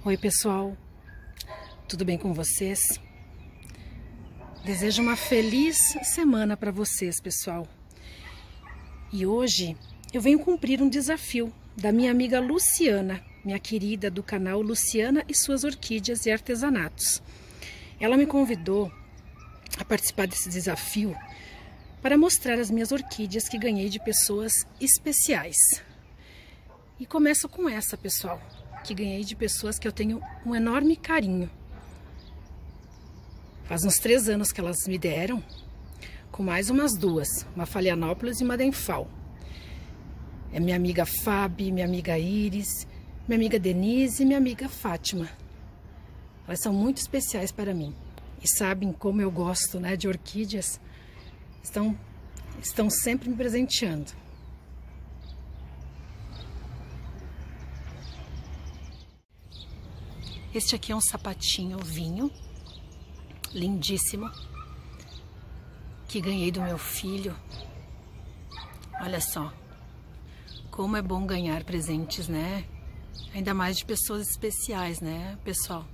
Oi pessoal, tudo bem com vocês? Desejo uma feliz semana para vocês, pessoal. E hoje eu venho cumprir um desafio da minha amiga Luciana, minha querida do canal Luciana e suas orquídeas e artesanatos. Ela me convidou a participar desse desafio para mostrar as minhas orquídeas que ganhei de pessoas especiais. E começo com essa, pessoal, que ganhei de pessoas que eu tenho um enorme carinho. Faz uns 3 anos que elas me deram, com mais umas 2, uma Phalaenopsis e uma Denfal. É minha amiga Fábio, minha amiga Iris, minha amiga Denise e minha amiga Fátima. Elas são muito especiais para mim. E sabem como eu gosto, né, de orquídeas. Estão sempre me presenteando. Este aqui é um sapatinho vinho, lindíssimo, que ganhei do meu filho. Olha só, como é bom ganhar presentes, né? Ainda mais de pessoas especiais, né, pessoal?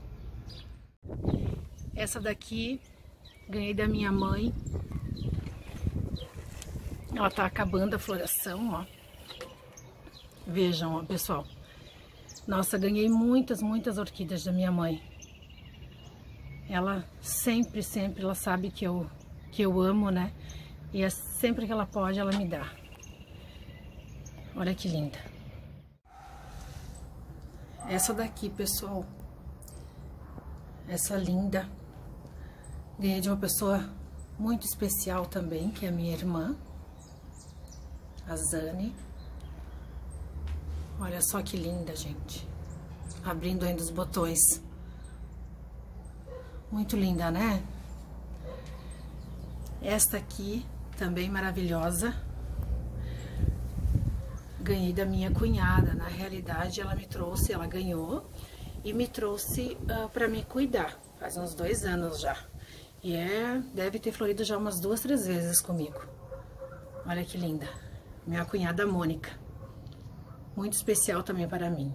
Essa daqui ganhei da minha mãe. Ela tá acabando a floração, ó. Vejam, ó, pessoal. Nossa, ganhei muitas orquídeas da minha mãe. Ela sempre, ela sabe que eu amo, né? E sempre que ela pode, ela me dá. Olha que linda. Essa daqui, pessoal. Essa linda. Ganhei de uma pessoa muito especial também, que é a minha irmã, a Zane. Olha só que linda, gente. Abrindo ainda os botões. Muito linda, né? Esta aqui, também maravilhosa. Ganhei da minha cunhada. Na realidade, ela me trouxe, ela ganhou e me trouxe para me cuidar. Faz uns 2 anos já. E deve ter florido já umas 2, 3 vezes comigo. Olha que linda. Minha cunhada Mônica. Muito especial também para mim.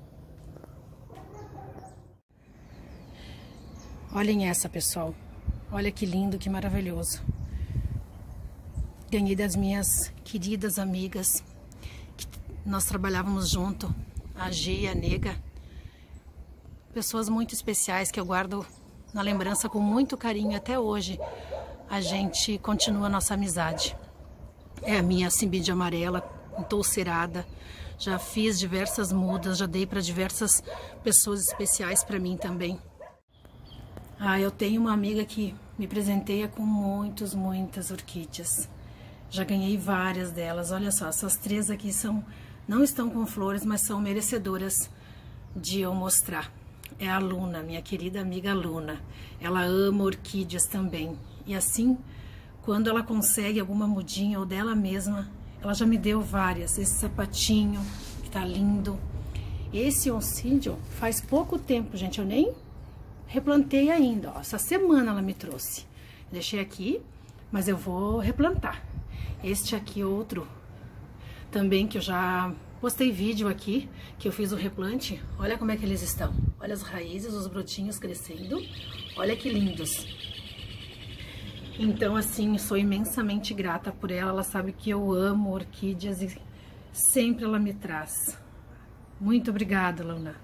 Olhem essa, pessoal. Olha que lindo, que maravilhoso. Ganhei das minhas queridas amigas, que nós trabalhávamos junto, a G e a Nega. Pessoas muito especiais que eu guardo na lembrança com muito carinho. Até hoje a gente continua a nossa amizade. É a minha cimbide amarela, entolcerada. Já fiz diversas mudas, já dei para diversas pessoas especiais para mim também. Eu tenho uma amiga que me presenteia com muitas orquídeas. Já ganhei várias delas. Olha só, essas 3 aqui não estão com flores, mas são merecedoras de eu mostrar. É a Luna, minha querida amiga Luna. Ela ama orquídeas também. E assim, quando ela consegue alguma mudinha ou dela mesma, ela já me deu várias. Esse sapatinho, que tá lindo. Esse oncídio faz pouco tempo, gente. Eu nem replantei ainda, ó. Essa semana ela me trouxe. Deixei aqui, mas eu vou replantar. Este aqui, outro, também que eu já postei vídeo aqui, que eu fiz o replante. Olha como é que eles estão. Olha as raízes, os brotinhos crescendo. Olha que lindos. Então, assim, sou imensamente grata por ela. Ela sabe que eu amo orquídeas e sempre ela me traz. Muito obrigada, Luna.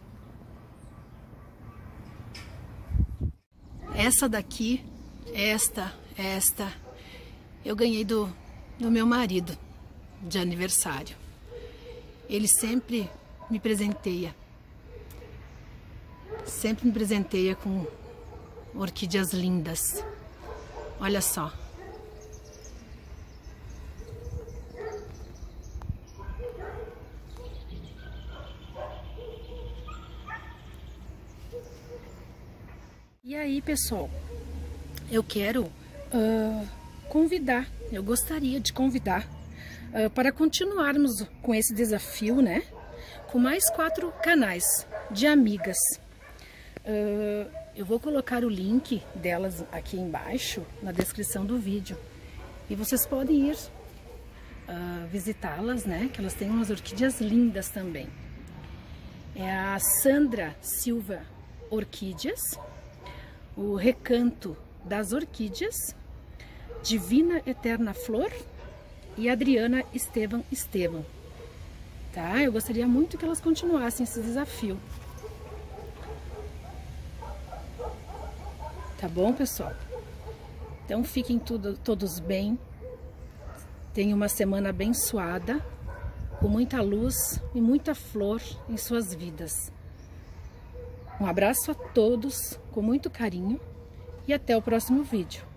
Essa daqui, esta, eu ganhei do meu marido de aniversário. Ele sempre me presenteia. Sempre me presenteia com orquídeas lindas. Olha só. E aí, pessoal, eu quero eu gostaria de convidar para continuarmos com esse desafio, né? Com mais 4 canais de amigas. Eu vou colocar o link delas aqui embaixo na descrição do vídeo. E vocês podem ir visitá-las, né? Que elas têm umas orquídeas lindas também. É a Sandra Silva Orquídeas, o Recanto das Orquídeas, Divina Eterna Flor e Adriana Estevam. Tá? Eu gostaria muito que elas continuassem esse desafio. Tá bom, pessoal? Então fiquem todos bem. Tenham uma semana abençoada, com muita luz e muita flor em suas vidas. Um abraço a todos, com muito carinho, e até o próximo vídeo.